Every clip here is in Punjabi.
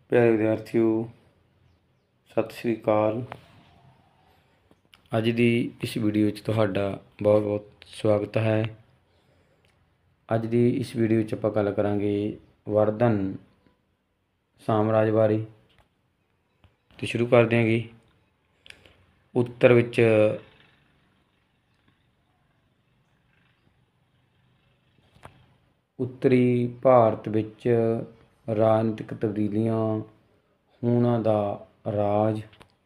ਪਿਆਰੇ ਵਿਦਿਆਰਥੀਓ, ਸਤਿ ਸ਼੍ਰੀ ਅਕਾਲ। ਅੱਜ ਦੀ ਇਸ ਵੀਡੀਓ ਵਿੱਚ ਤੁਹਾਡਾ ਬਹੁਤ ਬਹੁਤ ਸਵਾਗਤ ਹੈ। ਅੱਜ ਦੀ ਇਸ ਵੀਡੀਓ ਵਿੱਚ ਆਪਾਂ ਗੱਲ ਕਰਾਂਗੇ ਵਰਧਨ ਸਾਮਰਾਜ ਬਾਰੇ। ਤੇ ਸ਼ੁਰੂ ਕਰਦੇ ਹਾਂ ਜੀ। ਉੱਤਰ ਵਿੱਚ ਉੱਤਰੀ ਭਾਰਤ ਵਿੱਚ ਰਾਜਨੀਤਿਕ ਤਬਦੀਲੀਆਂ, ਹੂਣਾਂ ਦਾ ਰਾਜ,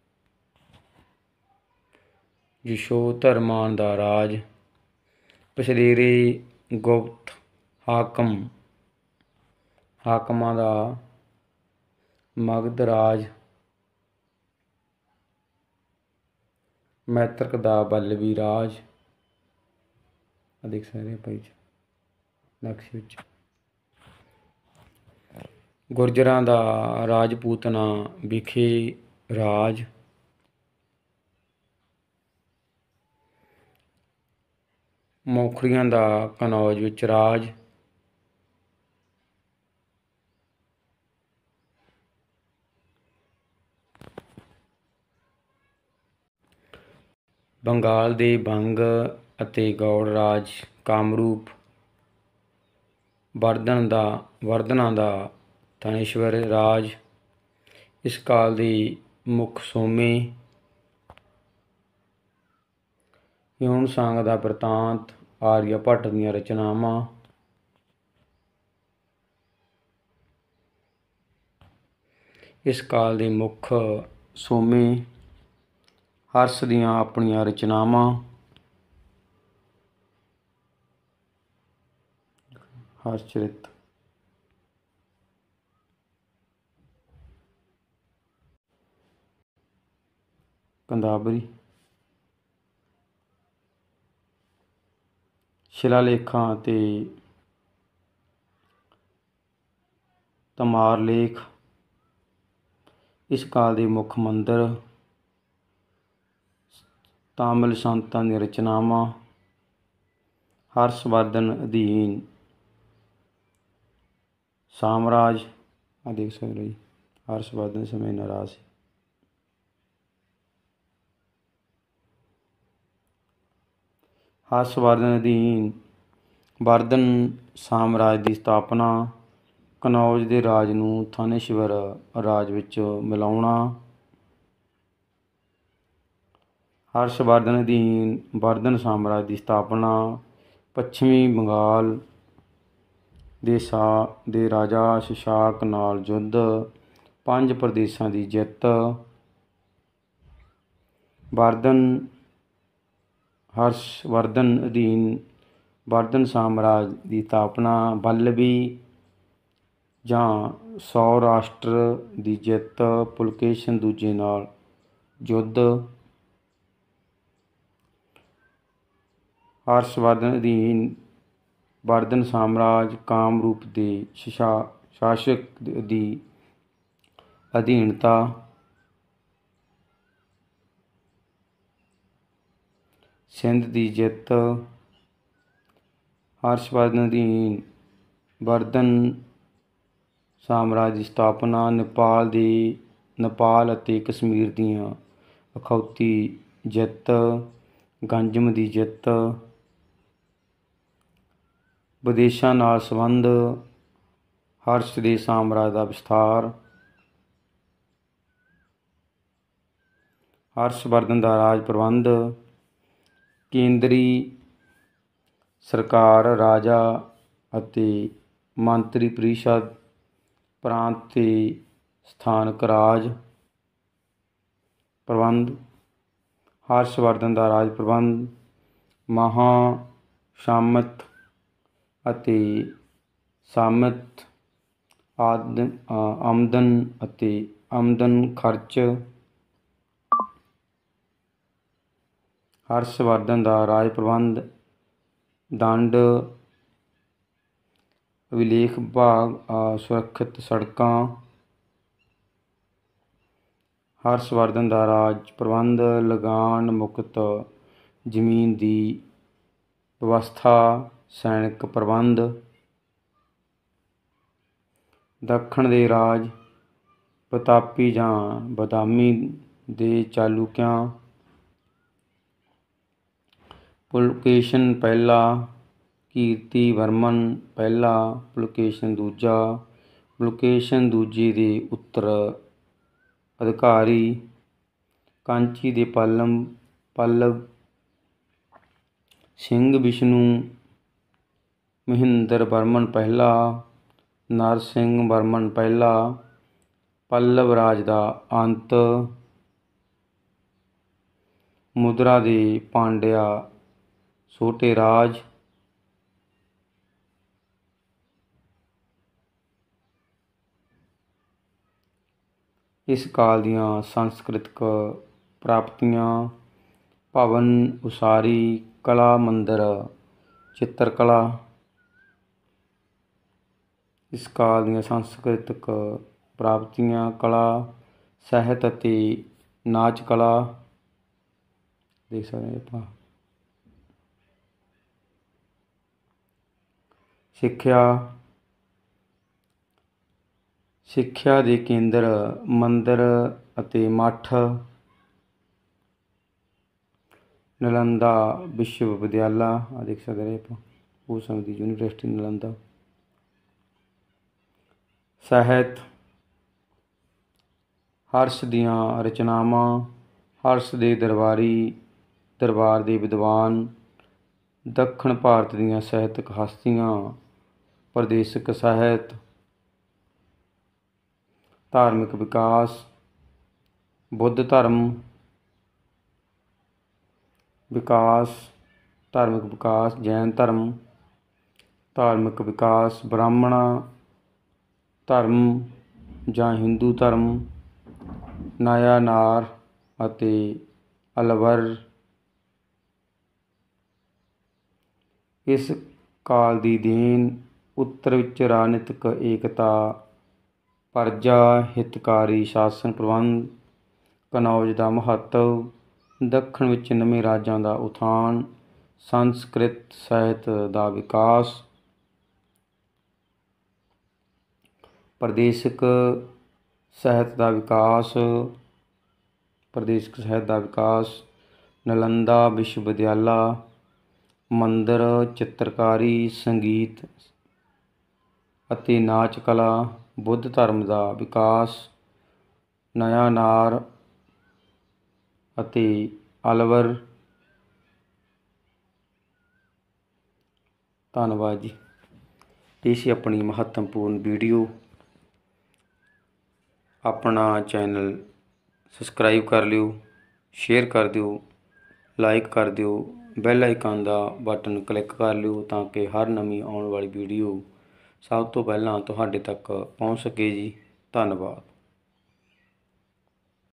ਯਸ਼ੋਧਰਮਾਨ ਦਾ ਰਾਜ, ਪਛੇਰੇ ਗੁਪਤ ਹਾਕਮਾਂ ਦਾ ਮਗਧ ਰਾਜ, ਮੈਤਰਕ ਦਾ ਬੱਲਵੀ ਰਾਜ। ਦੇਖ ਸਕਦੇ ਆਪਾਂ ਨਕਸ਼ੇ ਵਿੱਚ ਗੁਰਜਰਾਂ ਦਾ ਰਾਜਪੂਤਨਾ ਵਿਖੇ ਰਾਜ, ਮੌਖਰੀਆਂ ਦਾ ਕਨੌਜ ਵਿੱਚ ਰਾਜ, ਬੰਗਾਲ ਦੇ ਬੰਗ ਅਤੇ ਗੌੜ ਰਾਜ, ਕਾਮਰੂਪ, ਵਰਧਨਾਂ ਦਾ ਥਾਨੇਸ਼ਵਰ ਰਾਜ। ਇਸ ਕਾਲ ਦੇ ਮੁੱਖ ਸੋਮੇ, ਹਿਊਨ-ਸਾਂਗ ਦਾ ਬਿਰਤਾਂਤ, ਆਰੀਆ ਭੱਟ ਦੀਆਂ ਰਚਨਾਵਾਂ। ਇਸ ਕਾਲ ਦੇ ਮੁੱਖ ਸੋਮੇ, ਹਰਸ਼ ਦੀਆਂ ਆਪਣੀਆਂ ਰਚਨਾਵਾਂ, ਹਰਸ਼ਚਰਿਤ, ਕੰਦਾਵਰੀ, ਸ਼ਿਲਾਲੇਖਾਂ ਅਤੇ ਤਮਾਰਲੇਖ। ਇਸ ਕਾਲ ਦੇ ਮੁੱਖ ਮੰਦਰ, ਤਾਮਿਲ ਸੰਤਾਂ ਦੀਆਂ ਰਚਨਾਵਾਂ। ਹਰਸ਼ਵਰਧਨ ਅਧੀਨ ਸਾਮਰਾਜ। ਦੇਖ ਸਕਦੇ ਹੋ ਜੀ, ਹਰਸ਼ਵਰਧਨ ਸਮੇਂ ਨਾਰਾਜ ਸੀ। ਹਰਸ਼ਵਰਧਨ ਅਧੀਨ ਵਰਧਨ ਸਾਮਰਾਜ ਦੀ ਸਥਾਪਨਾ, ਕਨੌਜ ਦੇ ਰਾਜ ਨੂੰ ਥਾਨੇਸ਼ਵਰ ਰਾਜ ਵਿੱਚ ਮਿਲਾਉਣਾ। ਹਰਸ਼ਵਰਧਨ ਅਧੀਨ ਵਰਧਨ ਸਾਮਰਾਜ ਦੀ ਸਥਾਪਨਾ, ਪੱਛਮੀ ਬੰਗਾਲ ਦੇ ਰਾਜਾ ਸ਼ਸ਼ਾਕ ਨਾਲ ਯੁੱਧ, 5 ਪ੍ਰਦੇਸ਼ਾਂ ਦੀ ਜਿੱਤ। ਹਰਸ਼ਵਰਧਨ ਅਧੀਨ ਵਰਧਨ ਸਾਮਰਾਜ ਦੀ ਸਥਾਪਨਾ, ਬੱਲਵੀ ਜਾਂ ਸੌਰਾਸ਼ਟਰ ਦੀ ਜਿੱਤ, ਪੁਲਕੇਸ਼ਨ ਦੂਜੇ ਨਾਲ ਯੁੱਧ। ਹਰਸ਼ਵਰਧਨ ਅਧੀਨ ਵਰਧਨ ਸਾਮਰਾਜ, ਕਾਮਰੂਪ ਦੇ ਸ਼ਾਸਕ ਦੀ ਅਧੀਨਤਾ। ਸਿੰਧ ਦੀ ਜਿੱਤ। ਹਰਸ਼ਵਰਧਨ ਅਧੀਨ ਵਰਧਨ ਸਾਮਰਾਜ ਦੀ ਸਥਾਪਨਾ, ਨੇਪਾਲ ਅਤੇ ਕਸ਼ਮੀਰ ਦੀਆਂ ਅਖੌਤੀ ਜਿੱਤ, ਗੰਜਮ ਦੀ ਜਿੱਤ। ਵਿਦੇਸ਼ਾਂ ਨਾਲ ਸੰਬੰਧ, ਹਰਸ਼ ਦੇ ਸਾਮਰਾਜ ਦਾ ਵਿਸਥਾਰ। ਹਰਸ਼ਵਰਧਨ ਦਾ ਰਾਜ ਪ੍ਰਬੰਧ, ਕੇਂਦਰੀ ਸਰਕਾਰ, ਰਾਜਾ ਅਤੇ ਮੰਤਰੀ ਪਰਿਸ਼ਦ, ਪ੍ਰਾਂਤ ਤੇ ਸਥਾਨਕ ਰਾਜ ਪ੍ਰਬੰਧ। ਹਰਸ਼ਵਰਧਨ ਦਾ ਰਾਜ ਪ੍ਰਬੰਧ, ਮਹਾਂ-ਸਾਮੰਤ ਅਤੇ ਸਾਮੰਤ, ਆਮਦਨ ਅਤੇ ਆਮਦਨ ਖਰਚ। ਹਰਸ਼ਵਰਧਨ ਦਾ ਰਾਜ ਪ੍ਰਬੰਧ, ਦੰਡ, ਅਭਿਲੇਖ ਵਿਭਾਗ, ਸੁਰੱਖਿਅਤ ਸੜਕਾਂ। ਹਰਸ਼ਵਰਧਨ ਦਾ ਰਾਜ ਪ੍ਰਬੰਧ, ਲਗਾਨ ਮੁਕਤ ਜ਼ਮੀਨ ਦੀ ਵਿਵਸਥਾ, ਸੈਨਿਕ ਪ੍ਰਬੰਧ। ਦੱਖਣ ਦੇ ਰਾਜ, ਪ੍ਰਤਾਪੀ ਜਾਂ ਬਦਾਮੀ ਦੇ ਚਾਲੁਕਿਆਂ, ਪੁਲਕੇਸ਼ਨ ਪਹਿਲਾ, ਕੀਰਤੀ ਵਰਮਨ ਪਹਿਲਾ, ਪੁਲਕੇਸ਼ਨ ਦੂਜਾ, ਪੁਲਕੇਸ਼ਨ ਦੂਜੇ ਦੇ ਉੱਤਰ ਅਧਿਕਾਰੀ, ਕਾਂਚੀ ਦੇ ਪੱਲਵ ਸਿੰਘ ਵਿਸ਼ਨੂੰ ਮਹਿੰਦਰ ਵਰਮਨ ਪਹਿਲਾ, ਨਰਸਿੰਘ ਵਰਮਨ ਪਹਿਲਾ, ਪੱਲਵ ਰਾਜ ਦਾ ਅੰਤ, ਮੁਦਰਾ ਦੇ ਪਾਂਡਿਆ ਛੋਟੇ ਰਾਜ, ਇਸ ਕਾਲ ਦੀਆਂ ਸੰਸਕ੍ਰਿਤਕ ਪ੍ਰਾਪਤੀਆਂ ਭਵਨ ਉਸਾਰੀ, ਕਲਾ ਮੰਦਰ, ਚਿੱਤਰਕਲਾ। ਇਸ ਕਾਲ ਦੀਆਂ ਸੰਸਕ੍ਰਿਤਕ ਪ੍ਰਾਪਤੀਆਂ ਕਲਾ, ਸਾਹਿਤ ਅਤੇ ਨਾਚ ਕਲਾ। ਦੇਖ ਸਕਦੇ ਆਪਾਂ ਸਿੱਖਿਆ ਦੇ ਕੇਂਦਰ ਮੰਦਰ ਅਤੇ ਮੱਠ, ਨਾਲੰਦਾ ਵਿਸ਼ਵ ਵਿਦਿਆਲਾ। ਦੇਖ ਸਕਦੇ ਆਪਾਂ ਉਸ ਸਮੇਂ ਦੀ ਯੂਨੀਵਰਸਿਟੀ ਨਾਲੰਦਾ। ਸਾਹਿਤ ਹਰਸ਼ ਦੀਆਂ ਰਚਨਾਵਾਂ, ਹਰਸ਼ ਦੇ ਦਰਬਾਰ ਦੇ ਵਿਦਵਾਨ, ਦੱਖਣ ਭਾਰਤ ਦੀਆਂ ਸਾਹਿਤਕ ਹਸਤੀਆਂ, ਪ੍ਰਦੇਸ਼ਕ ਸਾਹਿਤ, ਧਾਰਮਿਕ ਵਿਕਾਸ, ਬੁੱਧ ਧਰਮ ਵਿਕਾਸ, ਧਾਰਮਿਕ ਵਿਕਾਸ, ਜੈਨ ਧਰਮ, ਧਾਰਮਿਕ ਵਿਕਾਸ, ਬ੍ਰਾਹਮਣਾ ਧਰਮ ਜਾਂ ਹਿੰਦੂ ਧਰਮ, ਨਾਯਾਨਾਰ ਅਤੇ ਅਲਵਰ। ਇਸ ਕਾਲ ਦੀ ਦੇਣ ਉੱਤਰ ਵਿੱਚ ਰਾਜਨੀਤਿਕ ਏਕਤਾ, ਪਰਜਾ ਹਿਤਕਾਰੀ ਸ਼ਾਸਨ ਪ੍ਰਬੰਧ, ਕਨੌਜ ਦਾ ਮਹੱਤਵ, ਦੱਖਣ ਵਿੱਚ ਨਵੇਂ ਰਾਜਾਂ ਦਾ ਉਥਾਨ, ਸੰਸਕ੍ਰਿਤ ਸਾਹਿਤ ਦਾ ਵਿਕਾਸ, ਪ੍ਰਦੇਸ਼ਕ ਸਾਹਿਤ ਦਾ ਵਿਕਾਸ, ਨਾਲੰਦਾ ਵਿਸ਼ਵ ਵਿਦਿਆਲਾ, ਮੰਦਰ, ਚਿੱਤਰਕਾਰੀ, ਸੰਗੀਤ ਅਤੇ ਨਾਚ ਕਲਾ, ਬੁੱਧ ਧਰਮ ਦਾ ਵਿਕਾਸ, ਨਾਯਾਨਾਰ ਅਤੇ ਅਲਵਰ। ਧੰਨਵਾਦ ਜੀ। ਇਹ ਸੀ ਆਪਣੀ ਮਹੱਤਵਪੂਰਨ ਵੀਡੀਓ। ਆਪਣਾ ਚੈਨਲ ਸਬਸਕ੍ਰਾਈਬ ਕਰ ਲਿਓ, ਸ਼ੇਅਰ ਕਰ ਦਿਓ, ਲਾਈਕ ਕਰ ਦਿਓ, ਬੈਲ ਆਈਕਨ ਦਾ ਬਟਨ ਕਲਿੱਕ ਕਰ ਲਿਓ ਤਾਂ ਕਿ ਹਰ ਨਵੀਂ ਆਉਣ ਵਾਲੀ ਵੀਡੀਓ ਸਭ ਤੋਂ ਪਹਿਲਾਂ ਤੁਹਾਡੇ ਤੱਕ ਪਹੁੰਚ ਸਕੇ ਜੀ। ਧੰਨਵਾਦ।